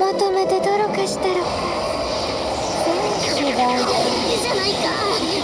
まとめて泥かしたろか。選手がいいじゃないか。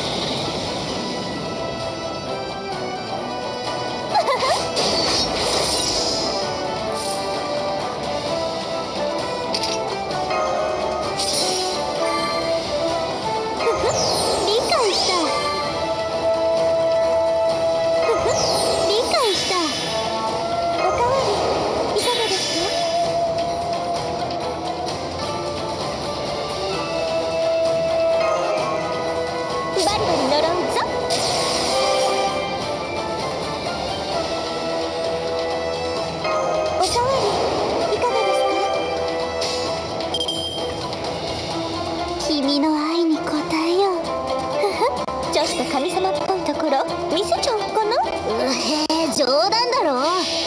君の愛に応えよう。ちょっと神様っぽいところ見せちゃおうかな。冗談だろ。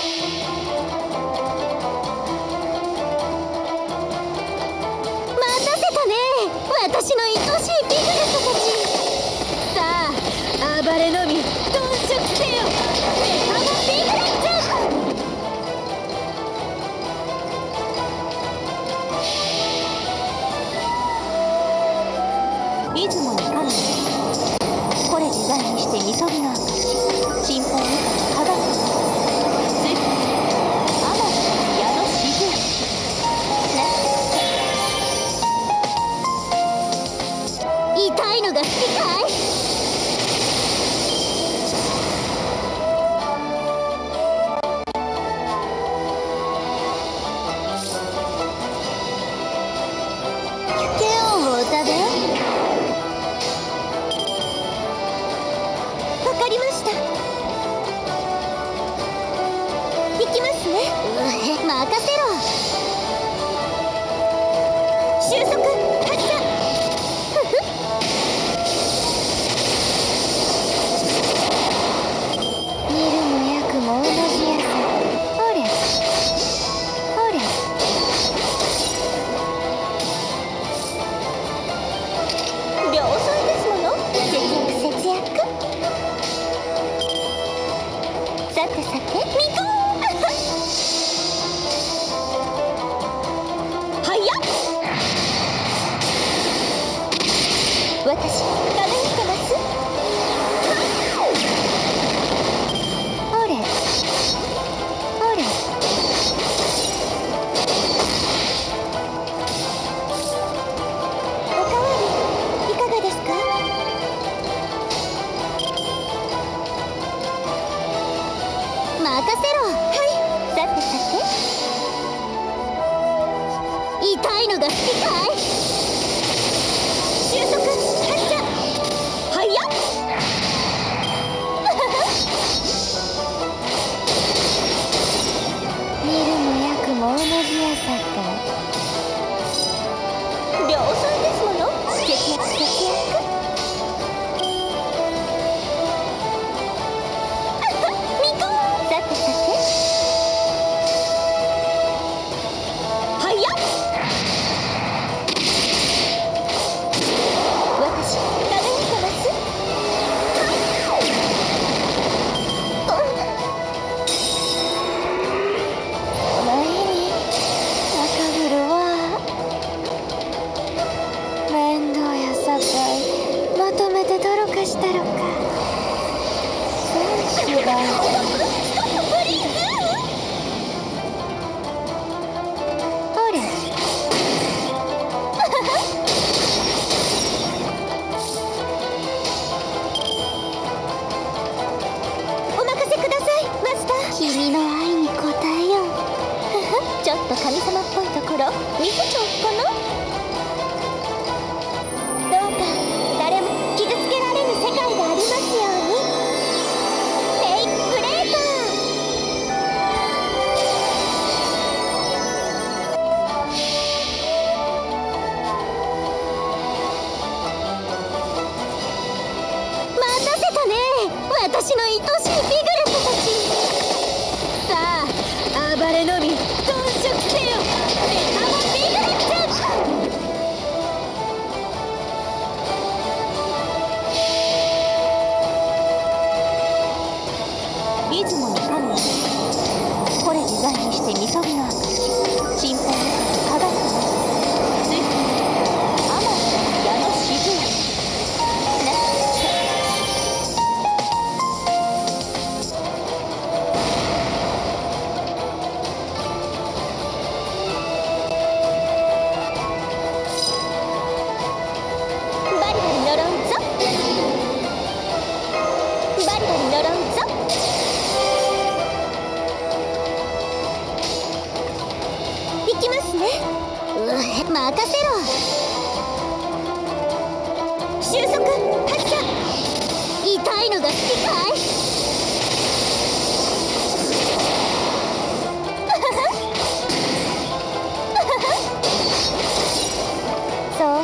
待たせたね、私の愛しいピグレットたち。さあ暴れのみ頓食せよ、メタモピグレット。出雲に神これ自在にしてみそぎの証心配にかがってついて天の矢のしずね。痛いのが好きかい。私の愛しいピグレットたち。さあ暴れのみ頓食せよ、メタモピグレット。出雲に神これ自在にしてみそぎの証心配なくかがって任せろ。収束発射。痛いのが好きかい。そう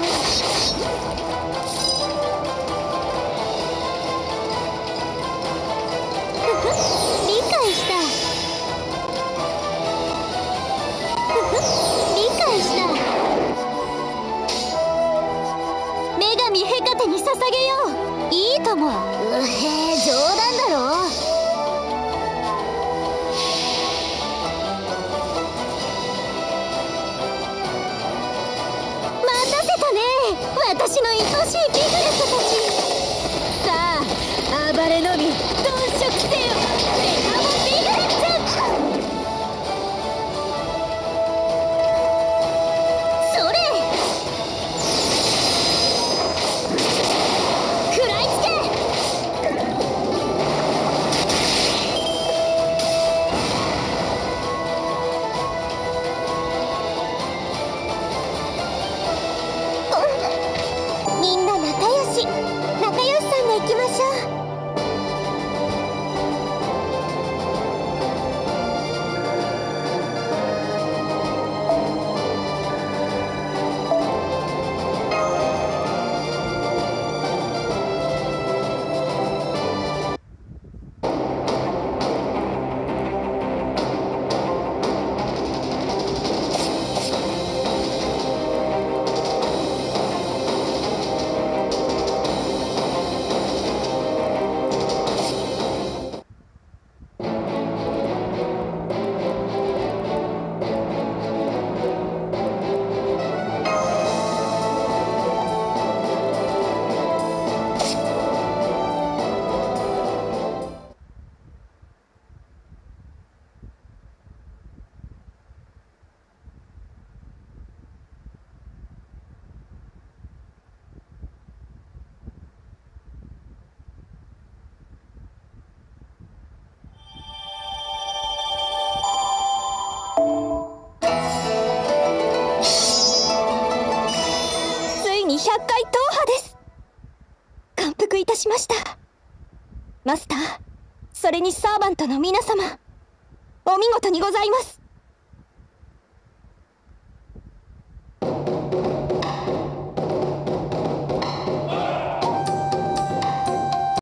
理解した。理解した。女神ヘカテに捧げよう。いいとも。うへえ、冗談だろ。待たせたね、私の愛しいピグレットたち。さあ暴れのみ頓食せよ、メタモピグレット。それ食らいつけ。みんな仲良しさんでいきましょう。100回踏破です。感服いたしました。マスター、それにサーバントの皆様、お見事にございます。